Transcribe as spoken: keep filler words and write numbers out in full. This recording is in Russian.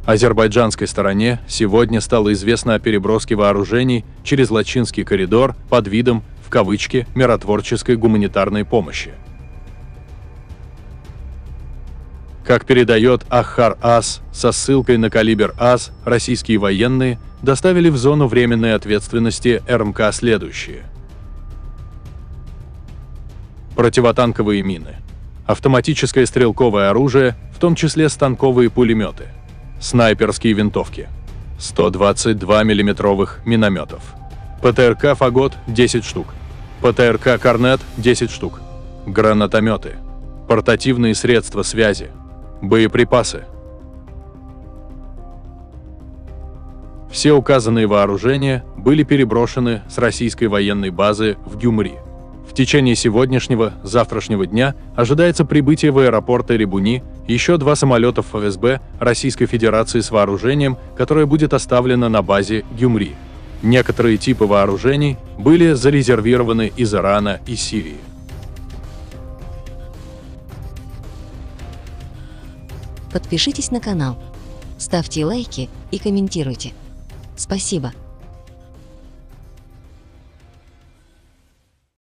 Азербайджанской стороне сегодня стало известно о переброске вооружений через Лачинский коридор под видом, в кавычки, миротворческой гуманитарной помощи. Как передает Ахар-Ас со ссылкой на Калибр-Ас, российские военные доставили в зону временной ответственности эр эм ка следующие: противотанковые мины, автоматическое стрелковое оружие, в том числе станковые пулеметы, снайперские винтовки, сто двадцать два миллиметровых минометов, пэ тэ эр ка «Фагот» десять штук, пэ тэ эр ка «Корнет» десять штук, гранатометы, портативные средства связи, боеприпасы. Все указанные вооружения были переброшены с российской военной базы в Гюмри. В течение сегодняшнего, завтрашнего дня ожидается прибытие в аэропорт Эребуни еще два самолета эф эс бэ Российской Федерации с вооружением, которое будет оставлено на базе Гюмри. Некоторые типы вооружений были зарезервированы из Ирана и Сирии. Подпишитесь на канал, ставьте лайки и комментируйте. Спасибо.